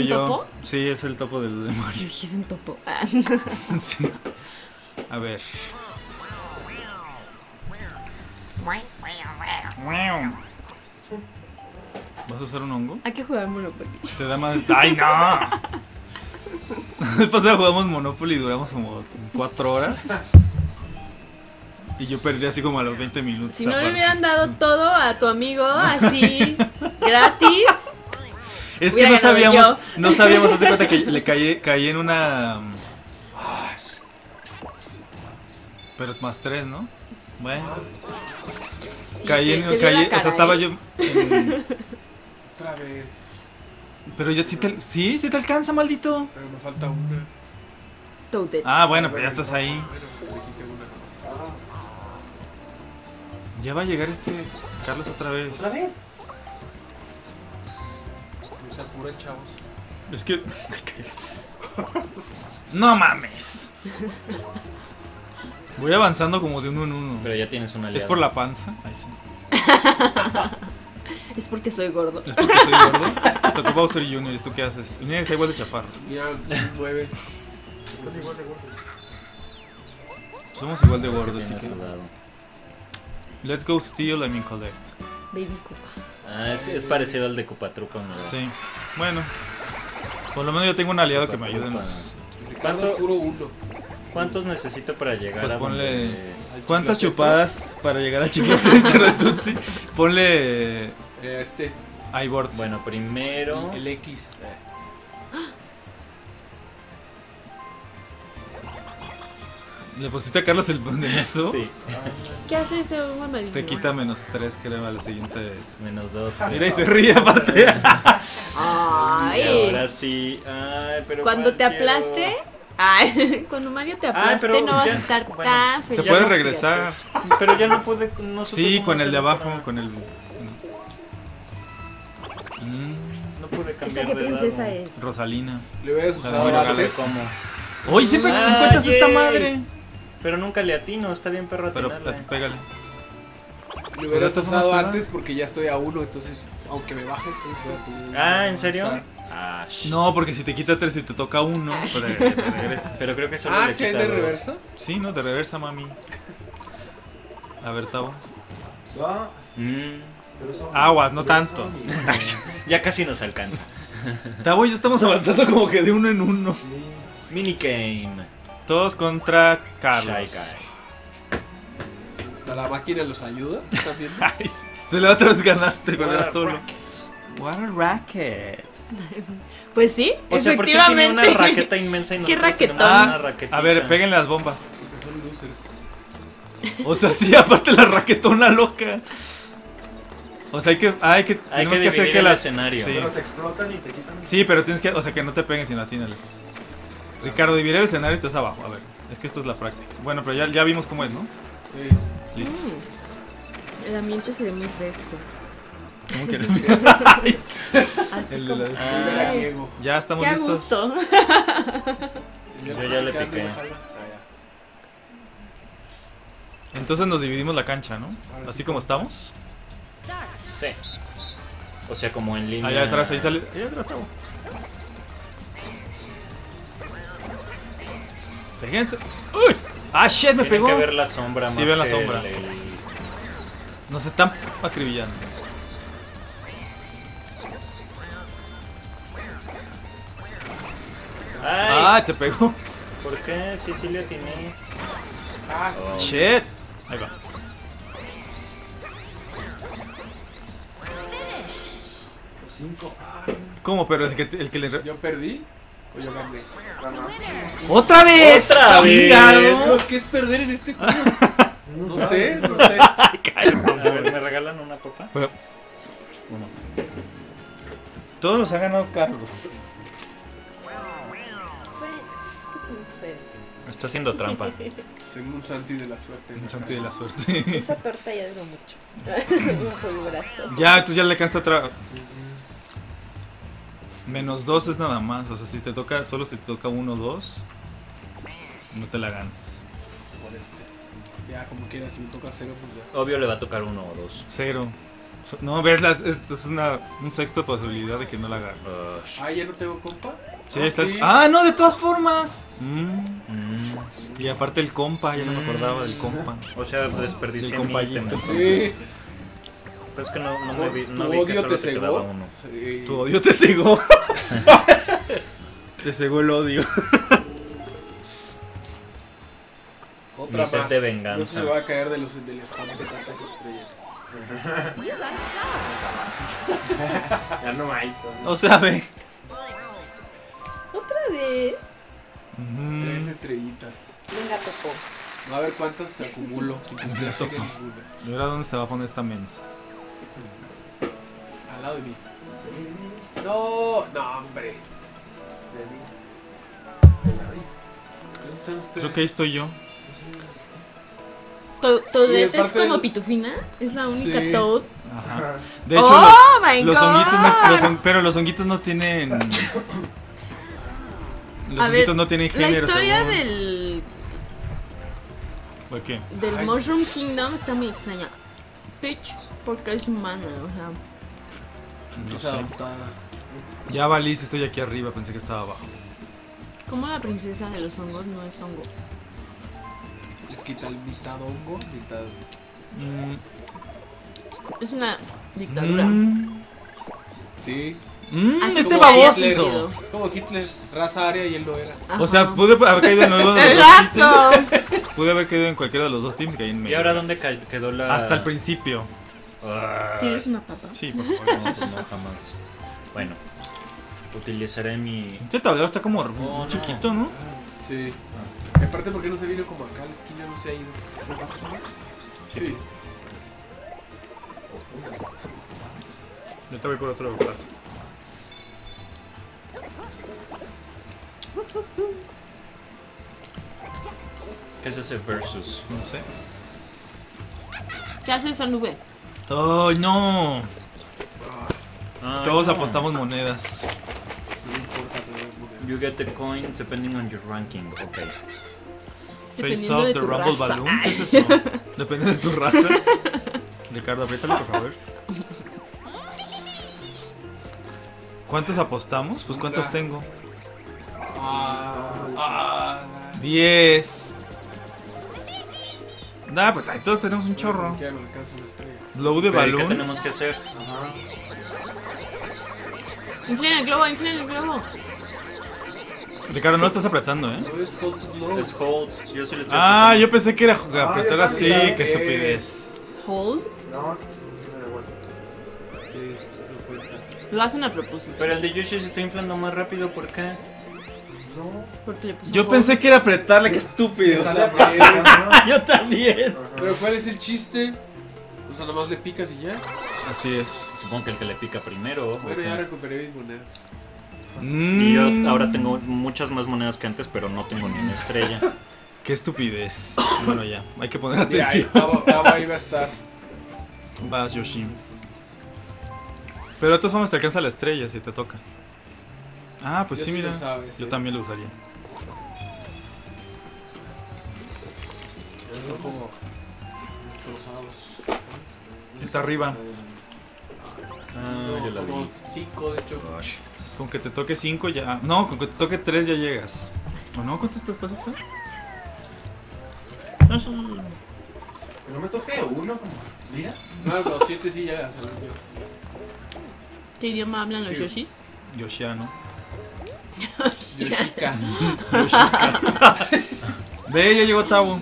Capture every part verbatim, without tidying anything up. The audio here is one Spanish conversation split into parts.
yo. topo? Sí, es el topo del de Yo Mario. dije, es un topo. Ah. Sí. A ver. ¿Vas a usar un hongo? Hay que jugar Monopoly. Te da más. ¡Ay, no! El pasado jugamos Monopoly y duramos como cuatro horas. Y yo perdí así como a los veinte minutos. Si no le aparte. hubieran dado todo a tu amigo así, gratis. Es que hubiera no ganado sabíamos, yo. no sabíamos, hace cuenta que le caí, caí en una. Pero más tres, ¿no? Bueno. Sí, caí te- en. te vio Caí, la o cara, sea, estaba ¿eh? yo. en- Otra vez. pero ya sí te. Sí, sí te alcanza, maldito. Pero me falta una. Toadette. Ah, bueno, pues ya estás ahí. Bueno, pues le quité una. Ya va a llegar este Carlos otra vez. ¿Otra vez? No se apuren, chavos. Es que. No mames. Voy avanzando como de uno en uno. Pero ya tienes una aliado. ¿Es por la panza? Ahí sí. Es porque soy gordo. ¿Es porque soy gordo? Tocó Bowser Junior ¿Y tú qué haces? Junior está igual de chaparro. Mira, nueve. Somos igual de gordos, así Tienes que. sudado. Let's go steal, I mean collect. Baby Koopa. Ah, es, es parecido al de Cupatrupa, ¿no? Sí. Bueno. Por lo menos yo tengo un aliado que me ayude en los. Ricardo, ¿Cuánto? puro uno. ¿Cuántos necesito para llegar Pues a ponle. donde- ¿Cuántas Chiclo chupadas para llegar al Chiclo Center de Tutsi? Ponle. Eh, este, iBoards. Bueno, primero... el X. Eh. ¿Le pusiste a Carlos el bandenazo? Sí, ¿Qué hace ese humo amarillo? Te quita menos tres, creo, al siguiente. menos dos. Mira, y se ríe aparte. Ay. Y ahora sí. Ay, pero Cuando ¿cuál te quiero? aplaste. Ay, cuando Mario te aplaste, pero no vas ya- a estar bueno, tan Te feliz. puedes fíjate. regresar. Pero ya no pude. No supe Sí, cómo con el de hacerlo abajo, para- con el. Mm, No pude ¿Esa cambiar qué de princesa dado. es? Rosalina. Le hubieras usado Bueno, No sé antes. cómo. Hoy siempre Ah, encuentras esta yay. madre. Pero nunca le atino, está bien perro Pero atinarle. pégale. Le hubieras Pero esto usado no está- antes porque ya estoy a uno, entonces, aunque me bajes, voy a tu- Ah, ¿en serio? usar. Ah, sh- No, porque si te quita tres y te toca uno, pues te te regresas. Pero creo que solo Ah, le ¿sí hay quita de dos. reversa? Sí, no, te reversa, mami. A ver, Tavo. Mm, Aguas, no tanto. ya casi nos alcanza. Tavo y yo estamos avanzando como que de uno en uno. Minigame. Todos contra Shy Carlos. Guy. ¿La máquina los ayuda también? Ay, sí. Pues la otra vez ganaste cuando What era a solo. racket. What a racket. Pues sí, O sea, ¿por qué efectivamente. tiene una raqueta inmensa y ¿Qué nosotros tenemos raquetón? una Ah, raquetita? a ver, peguen las bombas. Porque son losers. O sea, sí, aparte la raquetona loca. O sea, hay que, hay que, Hay tenemos que que hacer dividir que el las. escenario. Sí. Pero te explotan y te quitan. Sí, pero tienes que, o sea, que no te peguen sino atínales. Ricardo, divide el escenario y te vas abajo. A ver, es que esto es la práctica. Bueno, pero ya, ya vimos cómo es, ¿no? Sí. Listo. Mm, el ambiente sería muy fresco. ¿Cómo quieres? Así El de como. la- Ah, Veraniego. Ya estamos Qué a listos. gusto. Yo ya le Jala, piqué. jala. Ah, Entonces nos dividimos la cancha, ¿no? Ahora Así sí, como ¿cómo? estamos. Sí. O sea, como en línea. Allá atrás, ahí sale. Allá atrás estamos. Fíjense. ¡Uy! ¡Ah, shit! Me Tienen pegó. que ver la sombra Sí, más ven la que sombra. el- el- Nos están acribillando. Ay, ¡Ah! Te pegó. ¿por qué? Sí, sí le atiné. Ah, Oh. ¡Shit! Ahí va. Cinco. ¿Cómo? Pero el que, el que le. re- ¿yo perdí? ¿O yo gané? ¡Otra vez! ¡Otra vez! ¡Chingado! ¿Qué es perder en este juego? No sé, no sé. A ver, ¿me regalan una copa? Bueno, Uno. todos los ha ganado Carlos. Está haciendo trampa. Tengo un Santi de la suerte. Un santi de la suerte. Esa torta ya duró mucho. Bajo el brazo. Ya, entonces ya le alcanza otra. Menos dos es nada más. O sea, si te toca, solo si te toca uno o dos, no te la ganas. Por este. Ya, como quieras, si me toca cero, pues ya. Obvio le va a tocar uno o dos. Cero. So- No, ves, las, es, es una, un sexto de posibilidad de que no la agarre. Uh, Ah, ya no tengo compa. Sí, Ah, está. sí. Ah, no, de todas formas. Mm. mm, Y aparte el compa, ya no me acordaba del compa. o sea, desperdicié Del mi compayito. ítem, Sí. entonces. Pues es que no, no me vi, no ¿Tu vi que odio solo te te quedaba cegó? uno. Sí. Tu odio te cegó. Te cegó el odio. Otra Mi sed más. de venganza. No se va a caer de los, del estante tantas estrellas. Ya no hay. O sea, ve. ¿Otra vez? Mm. Tres estrellitas. Venga, Topo. A ver cuántas se acumulo. Sin que ustedes toco. tengan ninguna. ¿Y ahora dónde se va a poner esta mensa? Al lado de mí. No, no, hombre. ¿Dónde están ustedes? Creo que ahí estoy yo. To- Y ¿Toadette es aparte como del- Pitufina? ¿Es la única Sí. Toad? Ajá. De hecho, ¡Oh, los, my los God! honguitos no, los hon- pero los honguitos no tienen. Los A honguitos ver, no tienen La género. historia según- del, ¿Por qué? del Ay. Mushroom Kingdom está muy extraña. Peach, porque es humana, o sea. No Es sé. adoptada. Ya valí, si estoy aquí arriba, pensé que estaba abajo. ¿Cómo la princesa de los hongos no es hongo? Es que tal mitad hongo, mitad. Mm, Es una dictadura. mm, Sí. mm, Así este como haya baboso. sido. Es como Hitler, raza aria y él lo era. Ajá. O sea, pude haber caído en uno de los dos ¡Exacto! teams. Pude haber caído en cualquiera de los dos teams y caí en medio. ¿Y ahora dónde ca- quedó la...? Hasta el principio. Ah, ¿Quieres una papa? Sí, por favor. no, pues no, jamás. Bueno, utilizaré mi... Este tablero está como no. chiquito, ¿no? Sí. Y aparte, ¿por qué no se vino como acá? La esquina no se ha ido. ¿No pasa nada? Sí. Yo te voy por otro plato. ¿Qué es ese versus? No sé. ¿Qué hace esa nube? ¡Oh, no! Ah, Todos no. apostamos monedas. No me importa tener You get the coins depending on your ranking. Ok. Face Dependiendo off de the tu Rumble raza. Balloon. ¿Qué Ay. es eso? Depende de tu raza. Ricardo, apriétale, por favor. ¿Cuántos apostamos? Pues ¿cuántos tengo? Ah, ah. Diez. Nah, pues ahí todos tenemos un chorro. ¿Qué hago? Alcanzo una estrella. Blow de Pero, ¿qué balón. tenemos que hacer? Ajá. Inflen el globo, inflen el globo. Ricardo, no lo estás apretando, ¿eh? No es hold to blow. Es hold. Yo sí le estoy Ah, apretando. yo pensé que era jugar, Ah, apretar yo así. también. Qué estupidez. Hold. No, me da vuelta. Sí, no cuenta. Lo hacen a propósito. Pero el de Yoshi se está inflando más rápido, ¿por qué? No. Porque le puso Yo hold. pensé que era apretarle, qué estúpido. Está la primera, Yo también. ¿no? Pero ¿cuál es el chiste? O sea, nomás le picas y ya. Así es. Supongo que el que le pica primero. ¿o Bueno, qué? ya recuperé mis monedas. Y yo Mm, ahora tengo muchas más monedas que antes, pero no tengo ni una estrella. Qué estupidez. Bueno, ya, hay que poner Mira, ahí, atención. Baba- Baba iba a estar. Vas, Yoshi. Pero de todas formas te alcanza la estrella si te toca. Ah, pues Yo sí, sí mira. lo sabes, Yo ¿eh? también lo usaría. Son como destrozados. Está arriba. Ah, No, yo la como vi. cinco, de hecho. Con que te toque cinco ya. No, con que te toque tres ya llegas. ¿O no? ¿Cuántos te pasaste? Que no me toque uno, como. Mira. No, los siete sí llegas, según yo. ¿Qué idioma hablan los Sí. Yoshis? Yoshiano. Yoshika. Ve, ya llegó Tabo.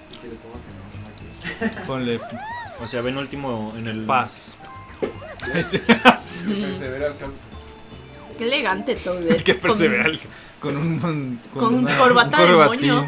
Ponle O sea, ven último en el... paz. Persevera al campo. Qué elegante Toadette. que Con- persevera el- con un. Con, Con una- corbata un de corbatín. moño.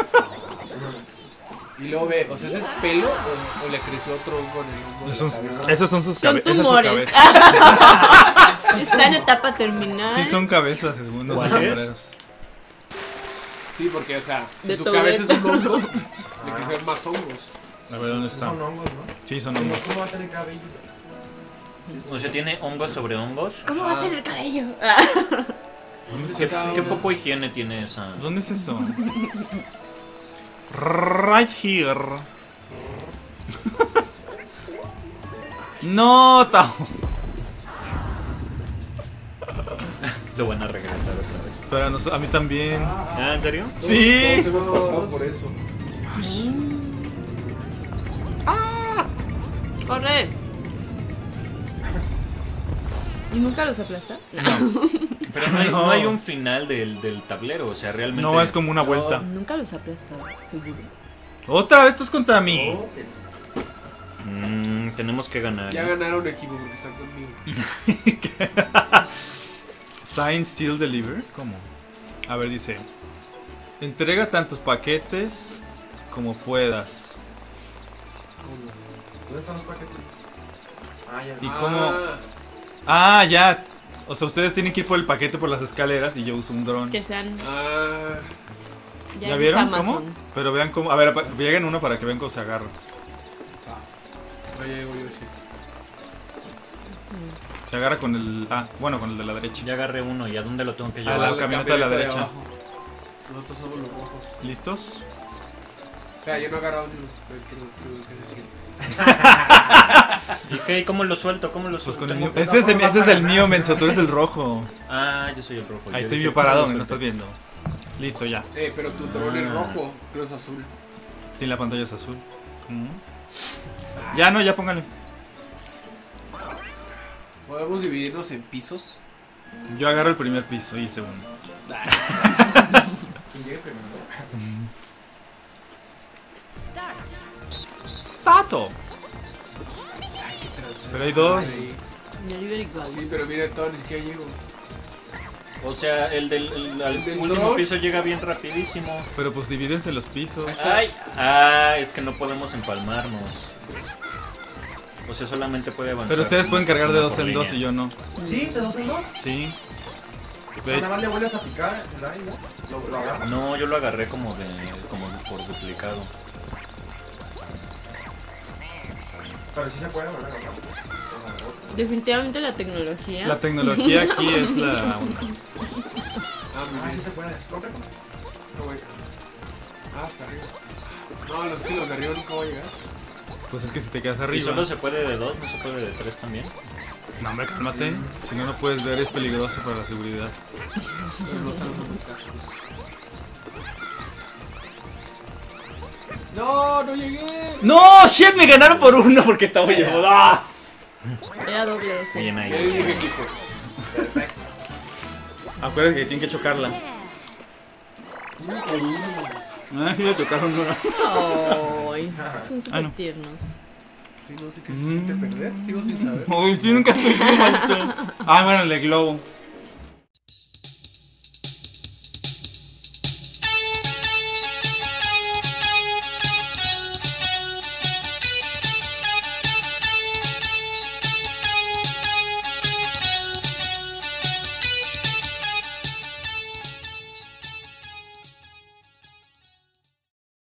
Y luego ve, o sea, ¿ese es pelo o, o le creció otro hongo en el hongo de Esos, la cabeza? esos son sus Son cabe- esa es su tumores. cabeza. Está en etapa terminal. Sí, son cabezas, según los ¿Cuál sombreros. Sí, porque, o sea, si De su Toadette. cabeza es un hongo, le crecieron más hongos. A ver, ¿dónde Esos está? son hongos, ¿no? Sí, son ¿Cómo hongos. cómo va a tener cabello? O sea, tiene hongos sobre hongos. ¿Cómo va a tener cabello? ¿Dónde es ¿Qué, eso? qué poco higiene tiene esa? ¿Dónde es eso? Right here. No, Tao. Lo van a regresar otra vez. Pero no, a mí también. ¿Ah, en serio? Sí. Todos hemos pasado por eso. ¡Corre! ¿Y nunca los aplastas? Pero no hay, No. no hay un final del, del tablero, o sea, realmente... No, es como una vuelta. Nunca los aplastado, seguro. Otra vez, esto es contra mí. Oh, te- Mm, tenemos que ganar. Ya ¿eh? ganaron equipo porque están conmigo. Sign, Seal, Deliver. ¿Cómo? A ver, dice: entrega tantos paquetes como puedas. ¿Dónde están los paquetes? Ah, ya. ¿Y Ah, cómo? Ah, ya. O sea, ustedes tienen que ir por el paquete por las escaleras y yo uso un dron. Que sean. Ah, ¿Ya, eres vieron Amazon. cómo? Pero vean cómo. A ver, apa- lleguen uno para que vean cómo se agarra. vaya llego yo, sí. Se agarra con el. Ah, bueno, con el de la derecha. Ya agarré uno, ¿y a dónde lo tengo que A llevar? la camioneta de la derecha. abajo. Nosotros somos los rojos. ¿Listos? O sea, yo no he agarrado uno. pero creo- creo que se siente. ¿Y qué? ¿Cómo lo suelto? ¿Cómo lo Pues suelto? con el Tengo mío. que- Este es el, ese es el mío, menso. Tú eres el rojo. Ah, yo soy el rojo. Ahí yo estoy dije, yo parado, ¿cómo ¿me lo lo estás suelto? viendo? Listo, ya. Eh, pero tu dron es Ah. rojo, no es azul. Tiene la pantalla es azul. Mm. Ya no, ya póngale. ¿Podemos dividirnos en pisos? Yo agarro el primer piso y el segundo. ¿Quién llega primero? ¡Stato! Pero hay dos. Sí, Delivery Goals. sí, pero mira, todo ni siquiera llego. O sea, el del, el- al ¿El del último dron? piso llega bien rapidísimo. Pero pues divídense los pisos. Ay, ah, es que no podemos empalmarnos. O sea, solamente puede avanzar. Pero ustedes pueden cargar de una dos por en dos línea. y yo no. Sí, de dos en dos. Sí. O sea, nada más le vuelves a picar el aire, ¿no? Lo, lo agarras. No, yo lo agarré como de como por duplicado. Pero sí se puede volver a agarrar. Definitivamente la tecnología. La tecnología aquí es la. Ah, muy Ah, bien. sí se puede. Compre. No voy. Ah, hasta arriba. No, los kilos de arriba nunca voy a llegar. Pues es que si te quedas Y arriba. solo se puede de dos, no se puede de tres también. No, hombre, cálmate. Si no, no puedes ver, es peligroso para la seguridad. Pero no estamos en casos. No, no llegué. ¡No! ¡Shit! Me ganaron por uno porque Tavo llevó dos. Era doble S. Bien Ya ahí. llegué equipo. Perfecto. Acuérdense que tienen que chocarla. Ah, ya chocaron una. Ay, son súper Ah, no. tiernos. Sí, no sé qué se siente perder. Sigo sin saber. Uy, sí, nunca me dio, maldito. Ah, bueno, el de globo.